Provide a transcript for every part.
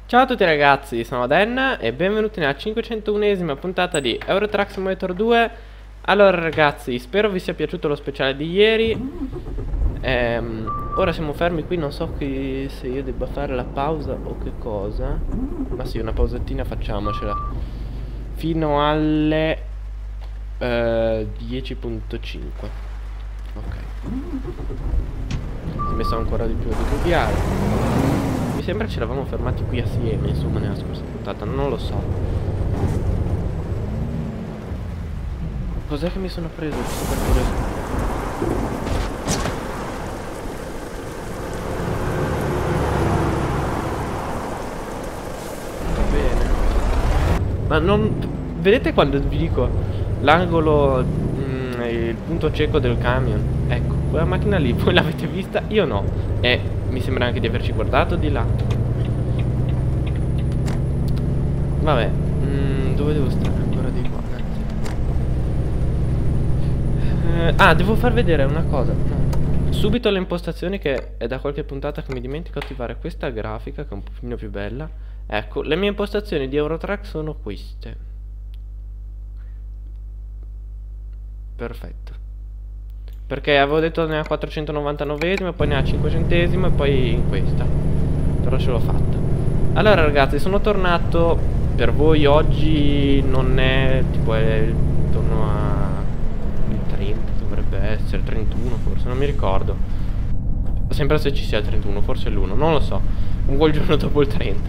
Ciao a tutti ragazzi, sono Dan e benvenuti nella 501esima puntata di Euro Truck Simulator 2. Allora ragazzi, spero vi sia piaciuto lo speciale di ieri. Ora siamo fermi qui, non so se io debba fare la pausa o che cosa. Ma sì, una pausettina facciamocela fino alle 10.5. Ok. Si è messo ancora di più di copiare. Mi sembra ci eravamo fermati qui assieme, insomma, nella scorsa puntata, non lo so. Cos'è che mi sono preso? Super curioso. Va bene. Ma non... Vedete quando vi dico l'angolo, il punto cieco del camion? Ecco, quella macchina lì, voi l'avete vista? Io no. E mi sembra anche di averci guardato di là. Vabbè, dove devo stare? Ancora di qua. Devo far vedere una cosa. Subito le impostazioni, che è da qualche puntata che mi dimentico di attivare questa grafica, che è un pochino più bella. Ecco, le mie impostazioni di Eurotrack sono queste. Perfetto. Perché avevo detto nella 499esima, poi nella 500esima e poi in questa. Però ce l'ho fatta. Allora ragazzi, sono tornato. Per voi oggi non è tipo, è intorno a il 30, dovrebbe essere 31 forse, non mi ricordo. Sembra se ci sia il 31, forse l'1, non lo so. Comunque il giorno dopo il 30.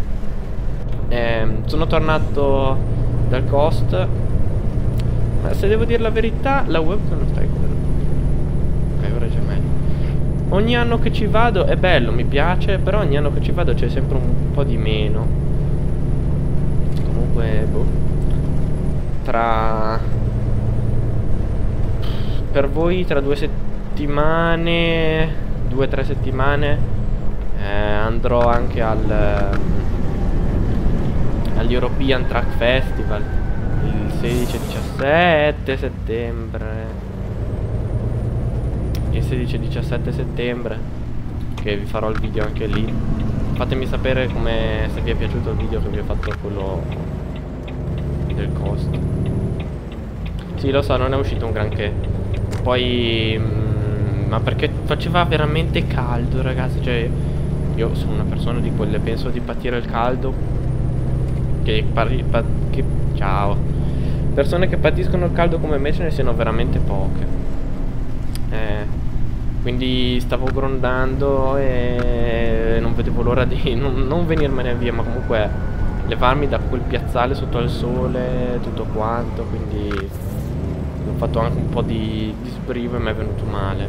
Sono tornato dal Coast. Ma se devo dire la verità, la webcam non sta guardando. Ok, ora è già meglio. Ogni anno che ci vado è bello, mi piace, però ogni anno che ci vado c'è sempre un po' di meno. Comunque, boh. Per voi tra 2 settimane, 2 o 3 settimane, andrò anche all'European Truck Festival il 16 e 17 settembre. Il 16 e 17 settembre, che vi farò il video anche lì. Fatemi sapere se vi è piaciuto il video che vi ho fatto, quello del Coast. Sì, lo so, non è uscito un granché. Poi ma perché faceva veramente caldo, ragazzi. Cioè, io sono una persona di quelle, penso di patire il caldo, ciao. Persone che patiscono il caldo come me ce ne siano veramente poche. Quindi stavo grondando e non vedevo l'ora di non venirmene via, ma comunque levarmi da quel piazzale sotto al sole, tutto quanto. Quindi ho fatto anche un po' di sbrivo e mi è venuto male.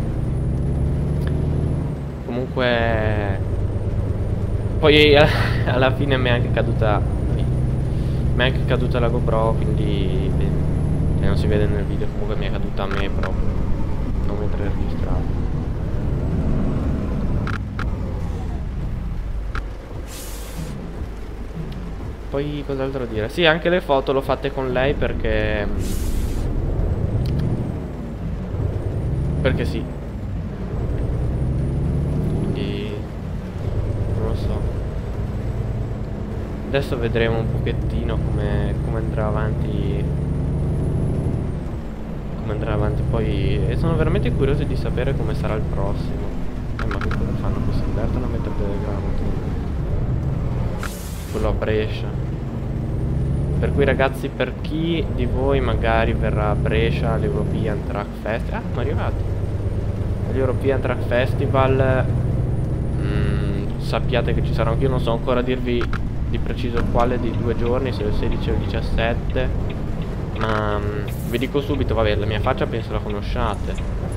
Comunque poi alla fine mi è anche caduta la GoPro, quindi non si vede nel video, comunque mi è caduta a me proprio, non mentre registravo. Poi cos'altro dire? Sì, anche le foto l'ho fatte con lei perché sì. Quindi non lo so. Adesso vedremo un pochettino come andrà avanti. Poi, e sono veramente curioso di sapere come sarà il prossimo. Ma che cosa fanno? Si divertono a mettere delle granate. Quello a Brescia. Per cui ragazzi, per chi di voi magari verrà a Brescia all'European Truck Festival, ma è arrivato all'European Truck Festival, sappiate che ci sarò anch'io. Non so ancora dirvi di preciso quale dei 2 giorni, se il 16 o il 17, ma vi dico subito, vabbè, la mia faccia penso la conosciate.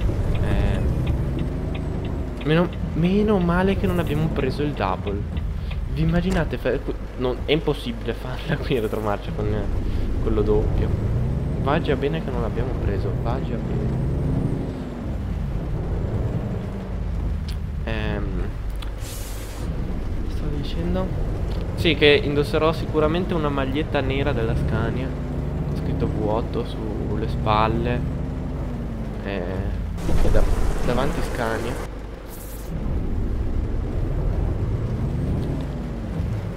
Meno male che non abbiamo preso il double. Vi immaginate? È impossibile farla qui in retromarcia con quello doppio. Va già bene che non l'abbiamo preso, va già bene. Stavo dicendo? Sì, che indosserò sicuramente una maglietta nera della Scania, scritto V8 sulle spalle, e davanti Scania.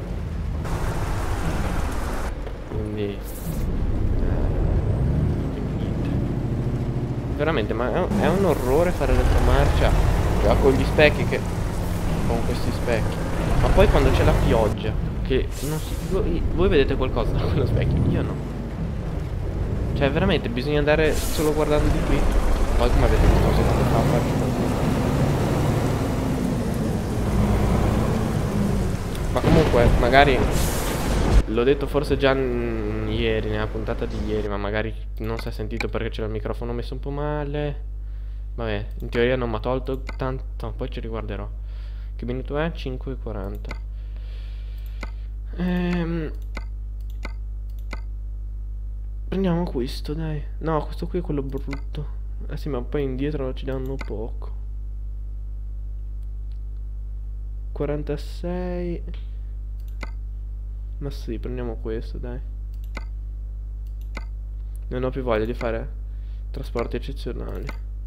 veramente, ma è un orrore fare retromarcia. Già con gli specchi che... con questi specchi. Ma poi quando c'è la pioggia, che non si... voi vedete qualcosa da quello specchio? Io no. Cioè veramente bisogna andare solo guardando di qui. Poi come avete visto se non fa farci così. Ma comunque magari l'ho detto forse già ieri, nella puntata di ieri, ma magari non si è sentito perché c'era il microfono messo un po' male. Vabbè, in teoria non mi ha tolto tanto, poi ci riguarderò. Che minuto è? 5:40. Prendiamo questo, dai. No, questo qui è quello brutto. Eh sì, ma poi indietro ci danno poco. 46. Ma sì, prendiamo questo, dai. Non ho più voglia di fare trasporti eccezionali.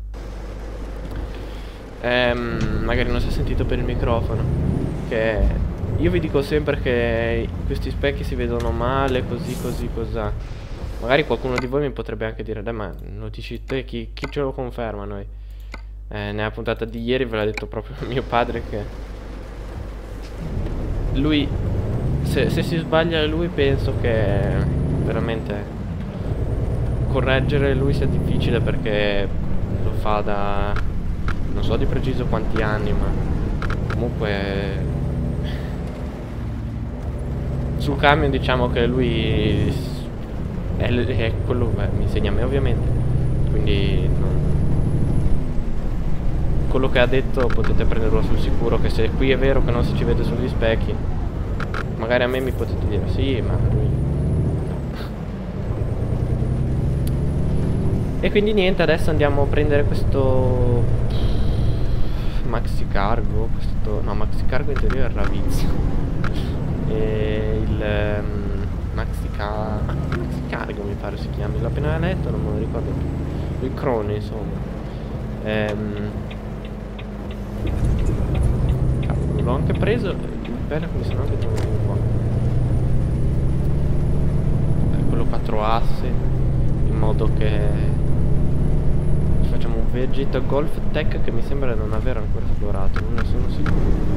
Magari non si è sentito per il microfono. Che io vi dico sempre che questi specchi si vedono male, così, cosà. Magari qualcuno di voi mi potrebbe anche dire, dai, ma lo dici te, chi ce lo conferma noi? Nella puntata di ieri ve l'ha detto proprio mio padre che lui, se si sbaglia lui, penso che veramente correggere lui sia difficile, perché lo fa da non so di preciso quanti anni, ma comunque sul camion diciamo che lui è quello, mi insegna a me ovviamente, quindi quello che ha detto potete prenderlo sul sicuro, che se qui è vero che non si ci vede sugli specchi, magari a me mi potete dire sì, ma lui e quindi niente, adesso andiamo a prendere questo maxi cargo, no, maxi cargo in teoria è il Ravizio, e il maxi cargo mi pare si chiami, l'ho appena letto, non me lo ricordo più, il Crone insomma. Cavolo, l'ho anche preso, il bello è che mi sono anche tenuto qua, quello 4 assi, in modo che facciamo un Vegeta Golf Tech che mi sembra non aver ancora esplorato, non ne sono sicuro.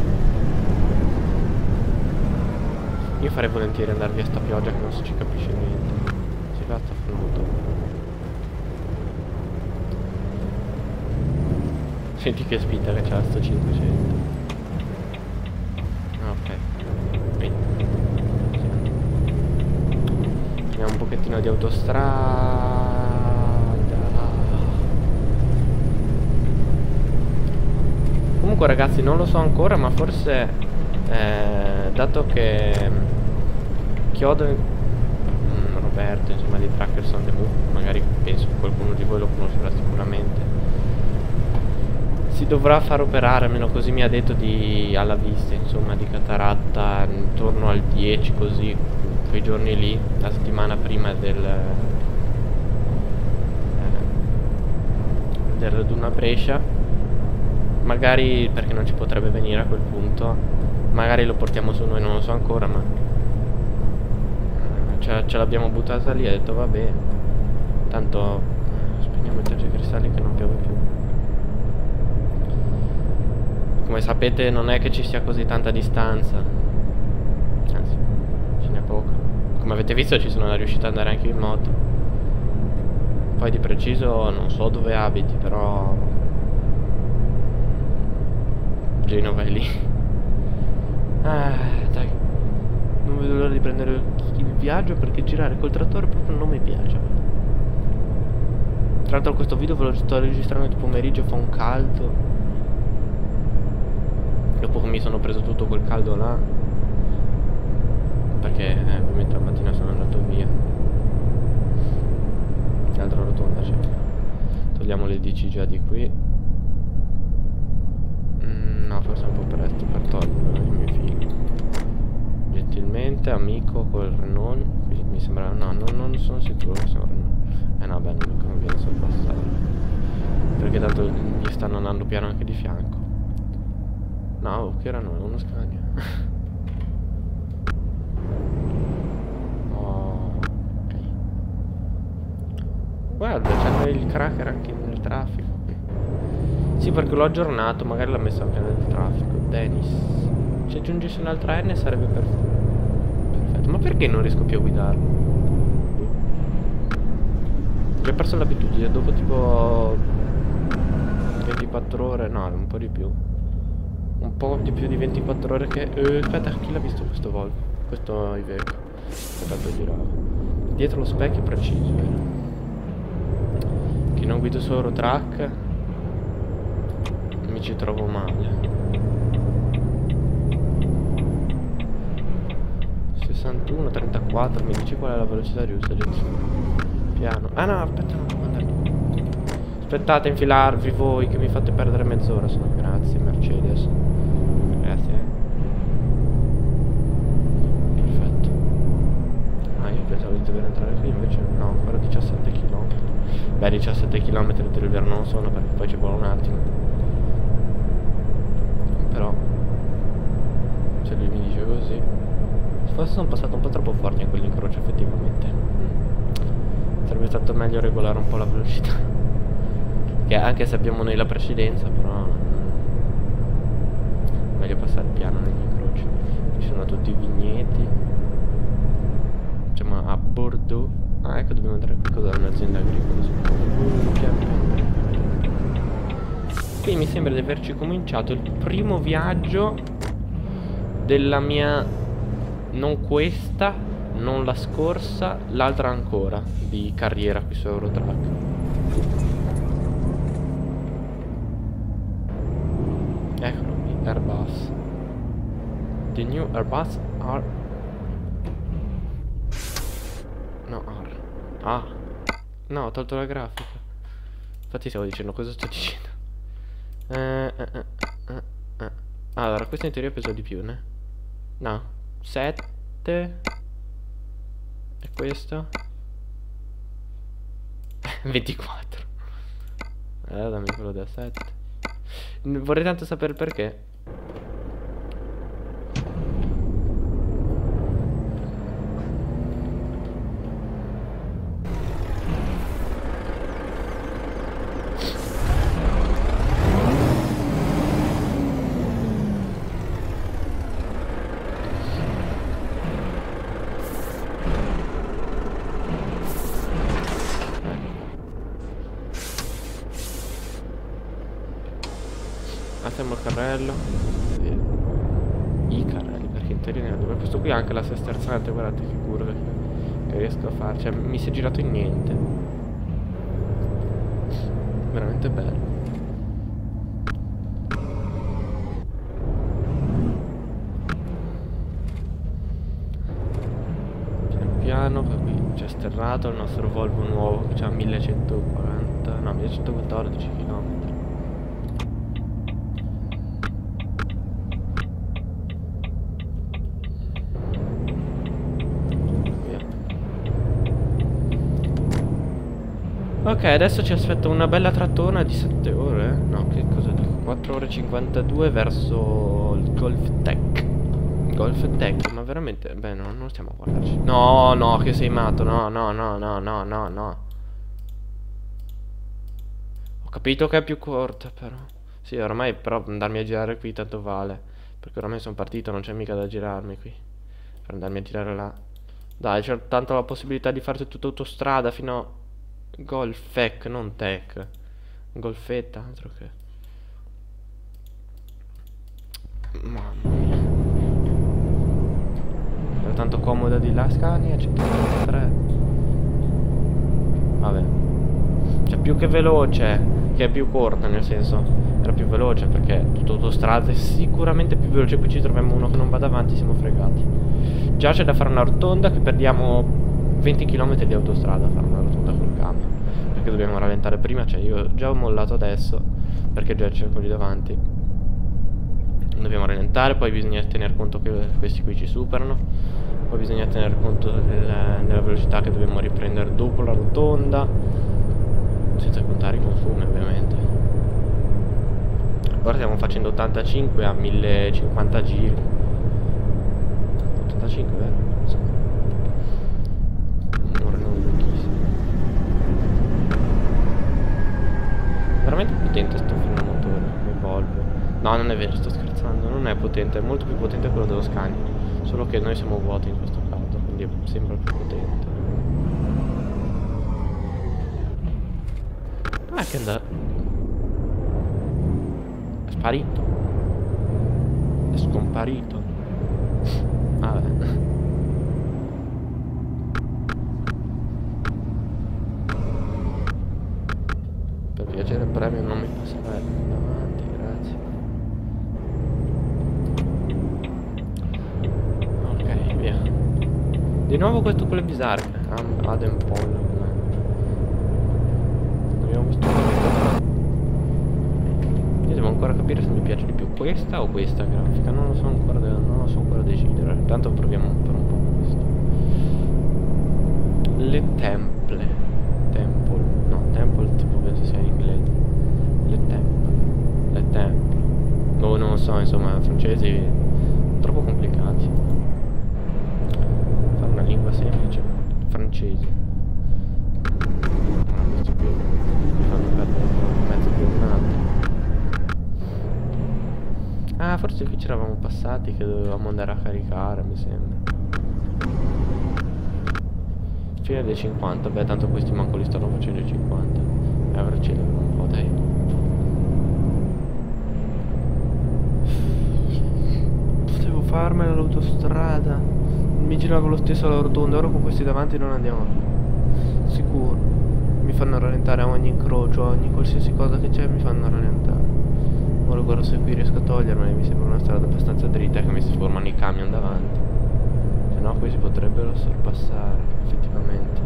Io farei volentieri andare via sta pioggia che non si ci capisce niente. Si va, sta fluto. Senti che spinta che c'ha sto 500. Ok. Bene. Abbiamo un pochettino di autostrada. Comunque ragazzi non lo so ancora, ma forse dato che Chiodo Roberto, insomma, di Trackers on the Move, magari penso che qualcuno di voi lo conoscerà sicuramente, si dovrà far operare, almeno così mi ha detto, alla vista, insomma, di cataratta intorno al 10, così, quei giorni lì, la settimana prima del Duna Brescia. Magari, perché non ci potrebbe venire a quel punto, magari lo portiamo su noi, non lo so ancora, ma ce l'abbiamo buttata lì e ha detto va bene, tanto spegniamo il tergicristalli che non piove più. Come sapete non è che ci sia così tanta distanza, anzi ce n'è poca. Come avete visto ci sono riuscito ad andare anche in moto. Poi di preciso non so dove abiti, però Genova è lì. Dai, non vedo l'ora di prendere il viaggio, perché girare col trattore proprio non mi piace. Tra l'altro questo video ve lo sto registrando di pomeriggio, fa un caldo. Dopo che mi sono preso tutto quel caldo là, perché ovviamente la mattina sono andato via. L'altra rotonda c'è. Togliamo le DC già di qui. No, forse è un po' presto per togliere i miei figli. Gentilmente, amico col Renault. Qui mi sembra... no, non sono sicuro che sia un Renault. No, beh, non mi conviene sorpassare, perché tanto gli stanno andando piano anche di fianco. No, che Renault, è uno Scania. Oh, ok. Guarda, c'è il cracker anche nel traffico qui. Sì, perché l'ho aggiornato, magari l'ha messo anche nel traffico. Dennis. Se aggiungesse un'altra N sarebbe perfetto. Ma perché non riesco più a guidarlo? Ho già perso l'abitudine, dopo tipo 24 ore, no, un po' di più. Un po' di più di 24 ore che... aspetta, chi l'ha visto questo Volvo? Questo Iveco. Aspetta, girava. Dietro lo specchio preciso, vero? Che non guido su Eurotrack mi ci trovo male. 61, 34, mi dici qual è la velocità giusta, gente? Piano. Ah no, aspetta, no, andare. Aspettate a infilarvi voi che mi fate perdere mezz'ora, se no. Grazie Mercedes. Grazie. Perfetto. Ah, io pensavo di dover entrare qui, invece no, ancora 17 km. Beh, 17 km del verno non sono, perché poi ci vuole un attimo. Però se lui mi dice così, forse sono passato un po' troppo forte in quell'incrocio, effettivamente. Sarebbe stato meglio regolare un po' la velocità, che anche se abbiamo noi la precedenza, però meglio passare piano negli incroci. Ci sono tutti i vigneti. Siamo a Bordeaux. Ah, ecco, dobbiamo andare qui. Cos'è? Un'azienda agricola. Qui mi sembra di averci cominciato il primo viaggio della mia... non questa, non la scorsa, l'altra ancora, di carriera qui su Eurotrack. Eccolo qui, Airbus. The new Airbus R... no, R. Ah. No, ho tolto la grafica. Infatti stavo dicendo, cosa sto dicendo? Allora, questo in teoria pesa di più, ne? No. 7. E questo? 24. Dammi quello da 7. Vorrei tanto sapere perché. Mettiamo il carrello. I carrelli, perché in teoria ne ho due. Questo qui ha anche la sesterzante, guardate che curve che riesco a fare. Cioè mi si è girato in niente. Veramente bello. Piano piano, qui c'è sterrato il nostro Volvo nuovo che ha 1140, no 1114 km. Ok, adesso ci aspetta una bella trattona di 7 ore. No, che cosa dico? 4 ore e 52 verso il Golf Tech. Golf Tech, ma veramente... Beh, no, non stiamo a guardarci. No, no, che sei matto. No, no, no, no, no, no, no. Ho capito che è più corta, però. Sì, ormai però andarmi a girare qui tanto vale. Perché ormai sono partito, non c'è mica da girarmi qui. Per andarmi a girare là. Dai, c'è tanto la possibilità di farsi tutta autostrada fino a... Golfec, non tech. Golfetta, altro che. Mamma mia. Era tanto comoda di là, Scania 193. Vabbè. Cioè più che veloce, che è più corta, nel senso. Era più veloce perché tutto autostrada è sicuramente più veloce. Qui ci troviamo uno che non va davanti, siamo fregati. Già c'è da fare una rotonda che perdiamo 20 km di autostrada a fare una rotonda col camion. Perché dobbiamo rallentare prima, cioè io già ho mollato adesso perché già c'è quelli davanti. Dobbiamo rallentare, poi bisogna tener conto che questi qui ci superano. Poi bisogna tener conto della velocità che dobbiamo riprendere dopo la rotonda. Senza contare i consumi, ovviamente. Ora stiamo facendo 85 a 1050 giri. 85, vero? Ora non vecchissimo. No, non è vero, sto scherzando. Non è potente, è molto più potente quello dello Scania. Solo che noi siamo vuoti in questo caso, quindi è sempre più potente. Ah, che andare. È sparito. È scomparito. Vabbè. Per piacere il premio non mi passerà davanti, grazie. Ok, via. Di nuovo questo con le bisarche. Adem Pollo. Abbiamo questo momento. Io devo ancora capire se mi piace di più questa o questa grafica. Non lo so ancora, non lo so ancora decidere. Intanto proviamo per un po' questo. Le temple. Temple. No, temple tipo penso sia in inglese. Le temple. Le temple. Boh, non lo so, insomma, francesi troppo complicati. Fare una lingua semplice. Francese. No, questo qui mi fanno perdere mezzo giornata. Ah, forse qui ci eravamo passati che dovevamo andare a caricare, mi sembra. Fine dei 50, beh tanto questi manco li stanno facendo i 50. Ora ci levo un po', dai. Potevo farmela l'autostrada. Mi giravo lo stesso alla rotonda, ora con questi davanti non andiamo più. Sicuro. Mi fanno rallentare a ogni incrocio, a ogni qualsiasi cosa che c'è mi fanno rallentare. Ora guardo se qui riesco a togliermeli, mi sembra una strada abbastanza dritta che mi si formano i camion davanti. Se no qui si potrebbero sorpassare, effettivamente.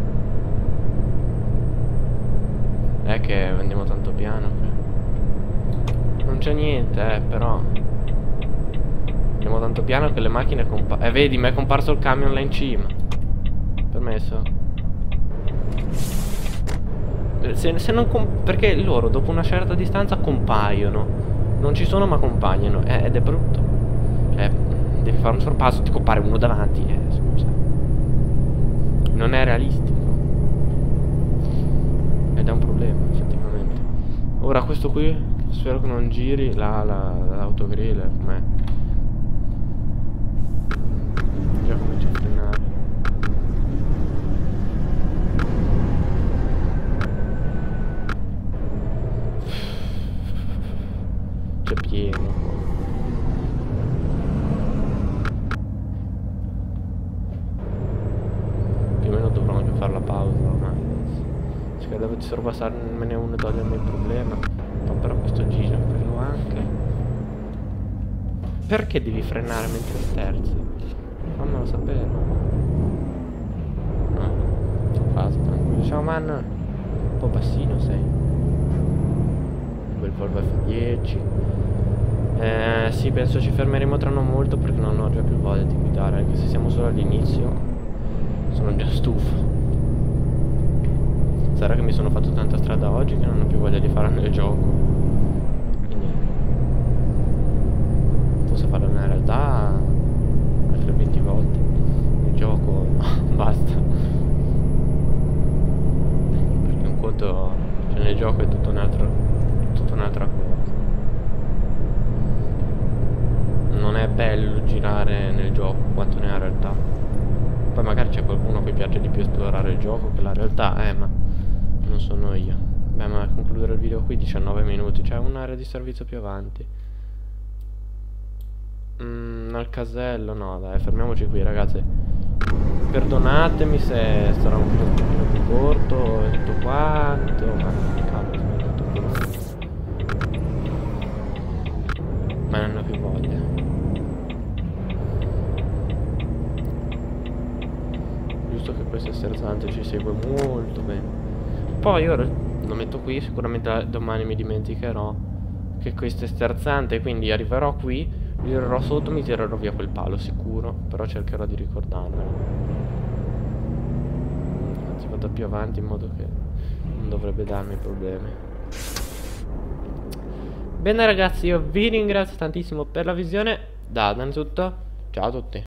È che andiamo tanto piano qui. Non c'è niente, però andiamo tanto piano che le macchine vedi, mi è comparso il camion là in cima. Permesso? Se non perché loro dopo una certa distanza compaiono. Non ci sono ma compaiono ed è brutto. Cioè, devi fare un sorpasso, ti compare uno davanti. Scusa. Non è realistico. Ed è un problema, effettivamente. Ora questo qui, spero che non giri l'autogrill, com'è? Già comincia a frenare. C'è pieno. Più o meno dovrò anche fare la pausa ormai adesso. Cercare di sorpassarmene uno e togliermi il problema. Ma però questo gira, quello anche. Perché devi frenare mentre sterzi? Fammelo sapere. No, basta. Ciao man. Un po' bassino sei. Un bel Volvo F10. Sì, penso ci fermeremo tra non molto perché non ho già più voglia di guidare. Anche se siamo solo all'inizio. Sono già stufo. Sarà che mi sono fatto tanta strada oggi che non ho più voglia di fare nel gioco. Quindi posso farlo nella realtà altre 20 volte. Il gioco no, basta. Perché un conto, cioè nel gioco è tutta un'altra cosa. Non è bello girare nel gioco quanto nella realtà. Poi magari c'è qualcuno a cui piace di più esplorare il gioco che la realtà, ma non sono io. Beh, ma a concludere il video qui 19 minuti. C'è un'area di servizio più avanti. Al casello, no dai, fermiamoci qui ragazzi. Perdonatemi se sarà un po' più corto e tutto quanto. Ma cavolo, mi ha detto più. Ma non ho più voglia. Giusto che questo sterzante ci segue molto bene. Poi ora lo metto qui, sicuramente domani mi dimenticherò che questo è sterzante, quindi arriverò qui, girerò sotto, mi tirerò via quel palo sicuro, però cercherò di ricordarmelo. Anzi vado più avanti in modo che non dovrebbe darmi problemi. Bene ragazzi, io vi ringrazio tantissimo per la visione. Da innanzitutto, ciao a tutti.